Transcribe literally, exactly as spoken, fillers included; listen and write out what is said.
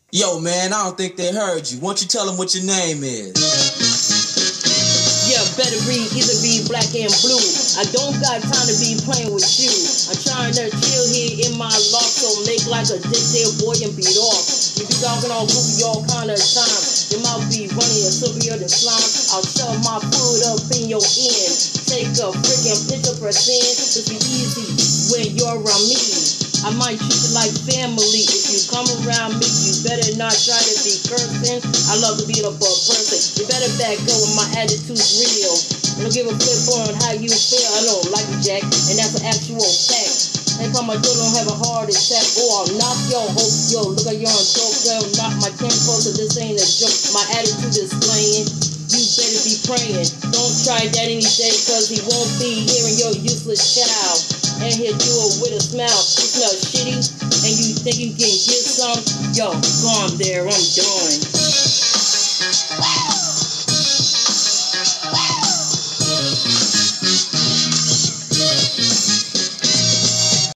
Yo, man, I don't think they heard you. Why don't you tell them what your name is? Yeah, better read, either be black and blue. I don't got time to be playing with you. I'm trying to chill here in my loft, so make like a dick there, boy, and beat off. You be talking all goofy all kind of time. Your mouth be running and silvier than slime. I'll shove my foot up in your end. Take a freaking picture percent. Just be easy when you're around me. I might treat you like family. If you come around me, you better not try to be cursing. I love to beat up a person. You better back up when my attitude's real. I don't give a flip on how you feel. I don't like you, Jack, and that's an actual fact. Every time my daughter don't have a heart attack, oh, I'll knock your hope. Yo, look like you're on dope, girl. Knock my chin closer. This ain't a joke. My attitude is playing. You better be praying. Don't try that any day, cause he won't be hearing your useless child. And he'll do it with a smile. You smell shitty, and you think you can get some? Yo, go on there, I'm done.